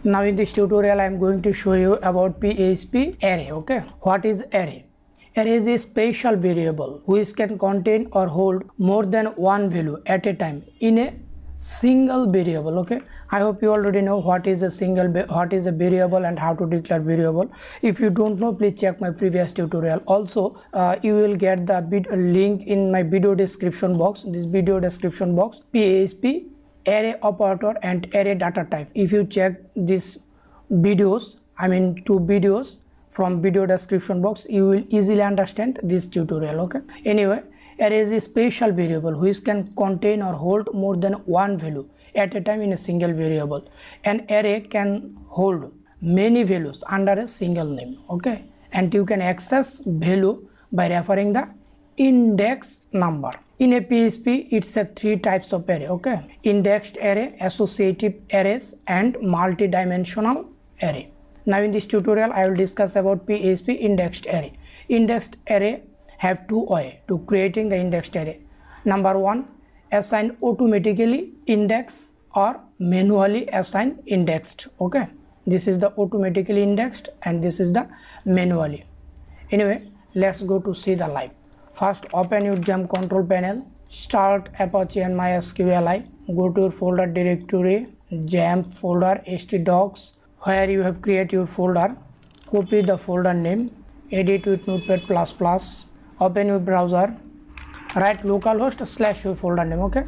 Now in this tutorial I am going to show you about PHP array. Okay, what is array? Array is a special variable which can contain or hold more than one value at a time in a single variable. Okay, I hope you already know what is a variable and how to declare variable. If you don't know, please check my previous tutorial. Also you will get the link in my video description box. This video description box, PHP array operator and array data type. If you check these videos, I mean 2 videos from video description box, you will easily understand this tutorial. Okay, anyway, array is a special variable which can contain or hold more than one value at a time in a single variable. An array can hold many values under a single name. Okay, and you can access value by referring the index number. In a PHP, it's a 3 types of array. Okay, indexed array, associative arrays, and multi-dimensional array. Now in this tutorial I will discuss about PHP indexed array. Indexed array have 2 ways to creating the indexed array. Number 1, assign automatically index or manually assign indexed. Okay, this is the automatically indexed and this is the manually. Anyway, let's go to see the live. First, open your XAMPP control panel, start Apache and MySQLi, go to your folder directory, XAMPP folder, htdocs, where you have created your folder, copy the folder name, edit with Notepad++, open your browser, write localhost / your folder name. Okay,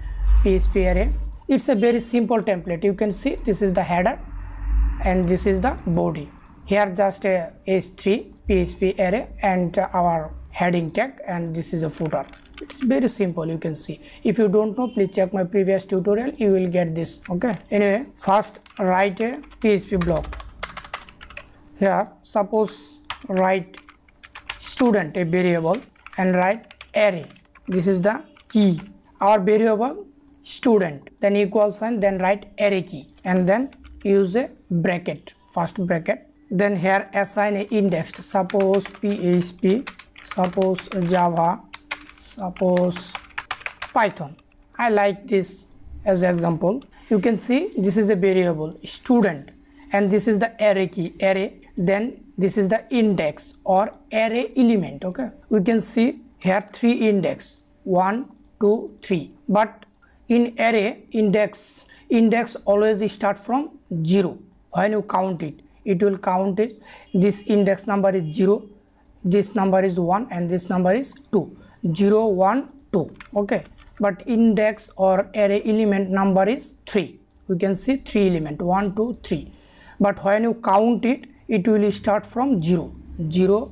PHP array. It's a very simple template. You can see this is the header and this is the body. Here just a h3 PHP array and our heading tag, and this is a footer. It's very simple. You can see. If you don't know, please check my previous tutorial, you will get this. Okay, anyway, first write a PHP block. Here suppose write student, a variable, and write array. This is the key, our variable student, then equal sign, then write array key, and then use a bracket, first bracket. Then here assign a indexed, suppose PHP, suppose Java, suppose Python. I like this as example. You can see this is a variable student and this is the array key, array, then this is the index or array element. Okay, we can see here 3 index, 1 2 3, but in array index always start from 0. When you count it, it will count it. This index number is 0, this number is 1, and this number is 2. 0 1 2. Okay, but index or array element number is 3. We can see 3 element, 1 2 3, but when you count it, it will start from 0 0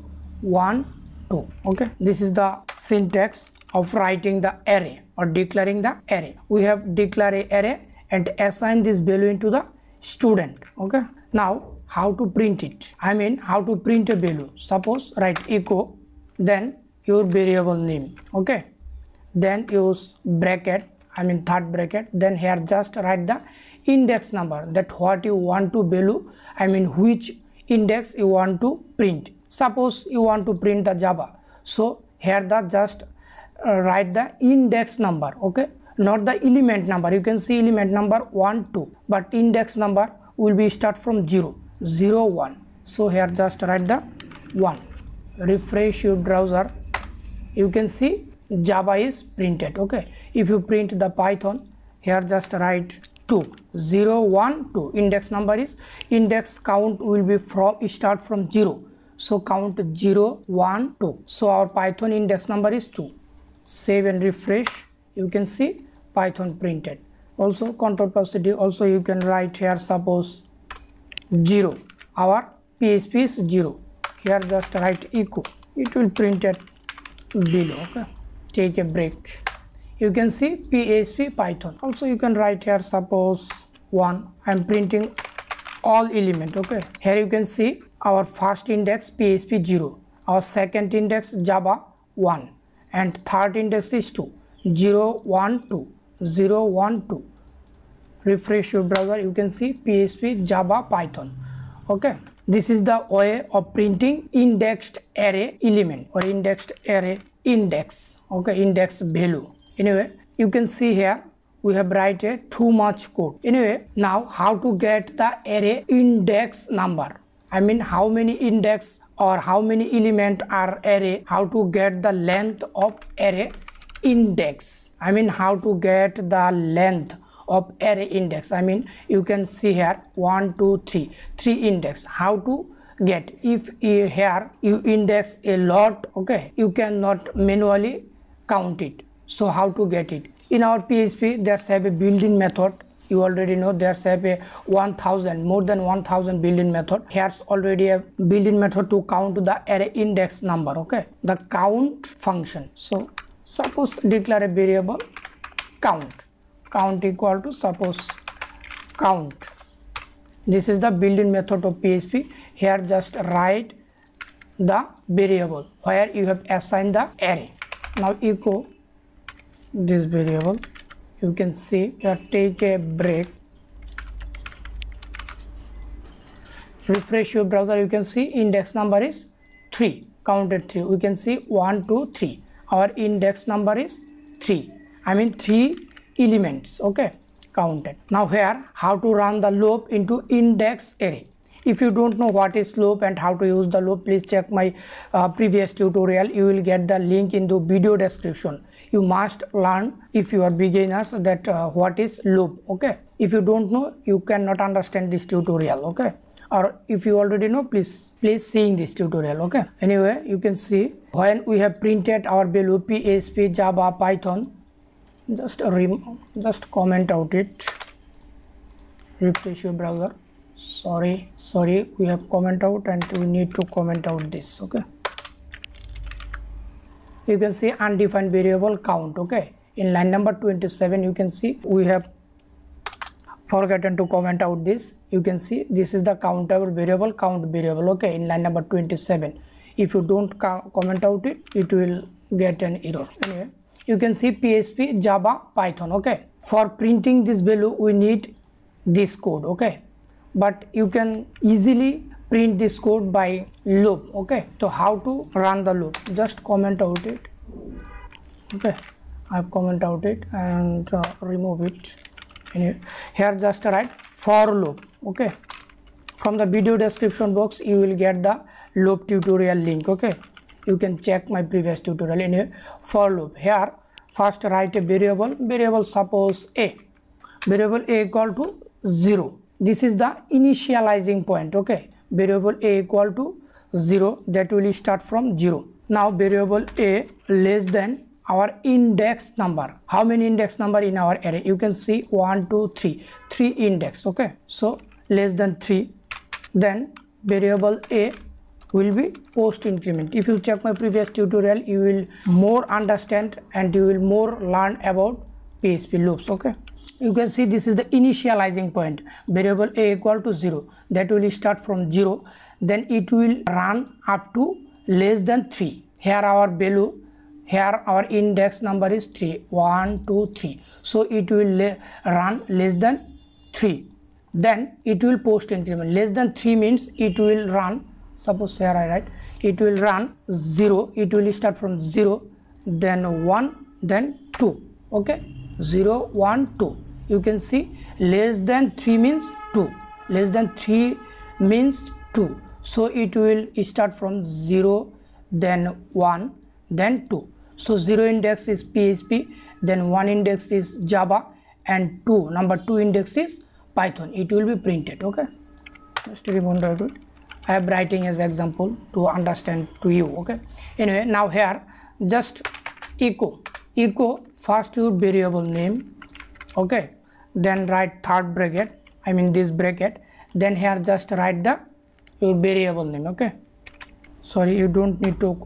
1 2. Okay, this is the syntax of writing the array or declaring the array. We have declare a array and assign this value into the student. Okay, now how to print it? I mean how to print a value. Suppose write echo, then your variable name. Okay, then use bracket, I mean third bracket, then here just write the index number, that what you want to value, I mean which index you want to print. Suppose you want to print the Java, so here the just write the index number. Okay, not the element number. You can see element number 1 2, but index number will be start from 0 0 1. So here just write the 1. Refresh your browser, you can see Java is printed. Okay, if you print the Python, here just write 2 0 1 2. Index number is, index count will be from start from 0, so count 0 1 2. So our Python index number is 2. Save and refresh, you can see Python printed. Also Ctrl+D, also you can write here suppose 0, our PHP is 0. Here just write echo, it will print it below. Okay, take a break, you can see PHP Python. Also you can write here suppose 1. I am printing all element. Okay, here you can see our first index PHP 0, our second index Java 1, and third index is 2 0 1 2 0 1 2. Refresh your browser, you can see PHP Java Python. Okay, this is the way of printing indexed array element or indexed array index. Okay, index value. Anyway, you can see here we have write a too much code. Anyway, now how to get the array index number? I mean how many index or how many element are array, how to get the length of array index. I mean how to get the length of array index. I mean you can see here 1 2 3 index. How to get? If here you index a lot, okay, you cannot manually count it. So how to get it? In our PHP there's have a built-in method. You already know there's have a 1000, more than 1000 built-in method. Here's already a built-in method to count the array index number, okay, the count function. So suppose declare a variable count equal to suppose count. This is the built-in method of PHP. Here just write the variable where you have assigned the array. Now echo this variable. You can see here, take a break, refresh your browser. You can see index number is 3, counted 3. We can see 1 2 3. Our index number is 3. I mean 3 elements, okay, counted. Now here how to run the loop into index array. If you don't know what is loop and how to use the loop, please check my previous tutorial. You will get the link in the video description. You must learn, if you are beginners, that what is loop, okay. If you don't know, you cannot understand this tutorial, okay. Or if you already know, please seeing this tutorial, okay. Anyway, you can see when we have printed our value PHP, Java, Python, just comment out it, refresh your browser. Sorry, we have comment out and we need to comment out this, okay. You can see undefined variable count, okay. In line number 27 you can see we have forgotten to comment out this. You can see this is the countable variable, count variable, okay, in line number 27. If you don't comment out it, it will get an error. Anyway, you can see PHP, Java, Python, okay. For printing this value we need this code, okay, but you can easily print this code by loop, okay. So how to run the loop? Just comment out it, okay. I've comment out it and remove it. Anyway, here just write for loop, okay. From the video description box you will get the loop tutorial link, okay. You can check my previous tutorial. Anyway, for loop, here first write a variable suppose a, variable a equal to 0. This is the initializing point, okay. Variable a equal to 0, that will start from 0. Now variable a less than our index number. How many index number in our array? You can see 1 2 3 index, okay. So less than 3, then variable a will be post increment. If you check my previous tutorial, you will more understand and you will more learn about PHP loops, okay. You can see this is the initializing point, variable a equal to 0, that will start from 0, then it will run up to less than 3. Here our value, here our index number is 3, 1 2 3, so it will run less than 3, then it will post increment. Less than 3 means it will run, suppose here I write, it will run 0, it will start from 0, then 1, then 2, okay, 0 1 2. You can see less than 3 means 2, less than 3 means 2, so it will start from 0, then 1, then 2. So 0 index is PHP, then 1 index is Java, and number 2 index is Python. It will be printed, okay. Just remember it. I am writing as example to understand to you, okay. Anyway, now here just echo first your variable name, okay, then write third bracket, I mean this bracket, then here just write the your variable name, okay. Sorry, you don't need to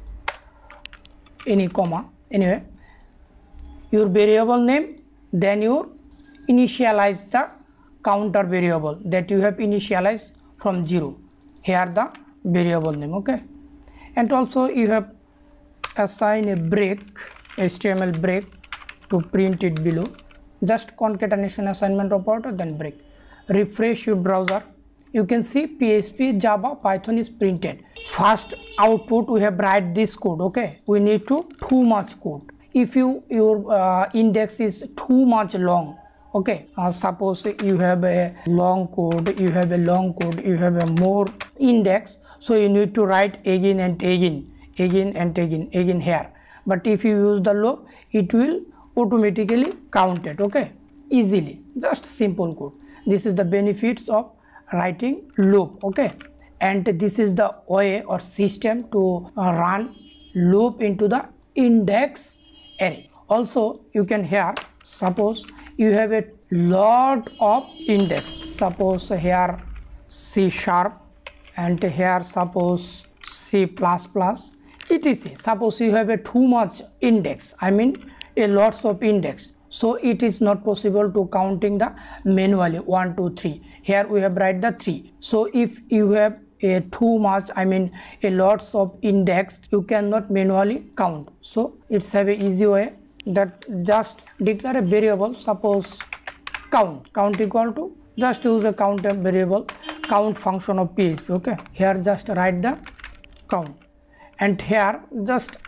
any comma. Anyway, your variable name, then you initialize the counter variable that you have initialized from 0. Here the variable name, okay. And also you have assign a break, HTML break, to print it below. Just concatenation assignment operator, then break. Refresh your browser. You can see PHP, Java, Python is printed. First output we have write this code, okay. We need to too much code. if your index is too much long, okay, suppose you have a long code, you have a more index, so you need to write again and again here. But if you use the loop, it will automatically count it, okay, easily. Just simple code. This is the benefits of writing loop, okay. And this is the way or system to run loop into the index array. Also, you can here, suppose you have a lot of index, suppose here C#, and here suppose C++, etc. Suppose you have a too much index, I mean a lots of index, so it is not possible to counting the manually 1 2 3. Here we have write the 3. So if you have a too much, I mean a lots of index, you cannot manually count. So it's have a easy way, that just declare a variable, suppose count equal to, just use a count variable, count function of PHP, okay. Here just write the count, and here just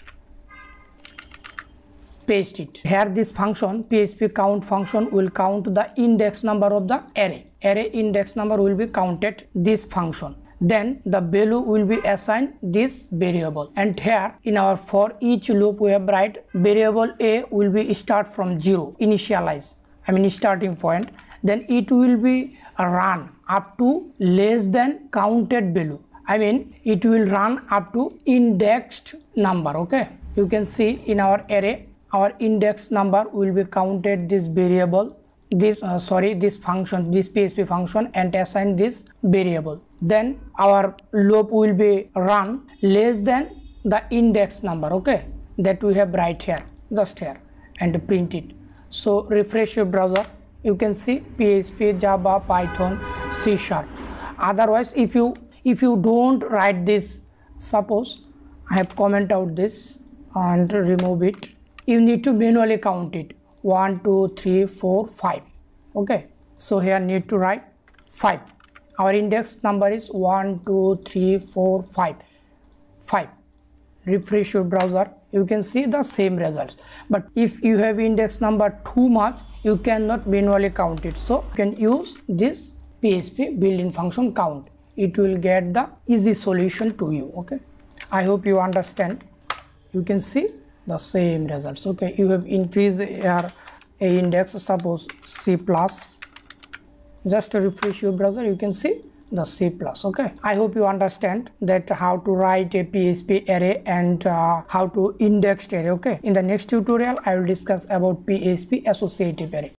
paste it. Here this function, PHP count function, will count the index number of the array. Array index number will be counted this function. Then the value will be assigned this variable. And here in our for each loop we have write variable a will be start from 0, initialize, I mean starting point. Then it will be run up to less than counted value. I mean it will run up to indexed number, okay. You can see in our array, our index number will be counted this variable, this function, this PHP function, and assign this variable. Then our loop will be run less than the index number, okay, that we have right here, just here, and print it. So refresh your browser, you can see PHP, Java, Python, C#. Otherwise, if you don't write this, suppose I have comment out this and remove it, you need to manually count it 1 2 3 4 5, okay. So here need to write 5. Our index number is 1 2 3 4 5. Refresh your browser, you can see the same results. But if you have index number too much, you cannot manually count it, so you can use this PHP built-in function count. It will get the easy solution to you, okay. I hope you understand. You can see the same results, okay. You have increased here a index, suppose C+. Just to refresh your browser, you can see the C+, okay. I hope you understand that how to write a PHP array and how to index array, okay. In the next tutorial I will discuss about PHP associative array.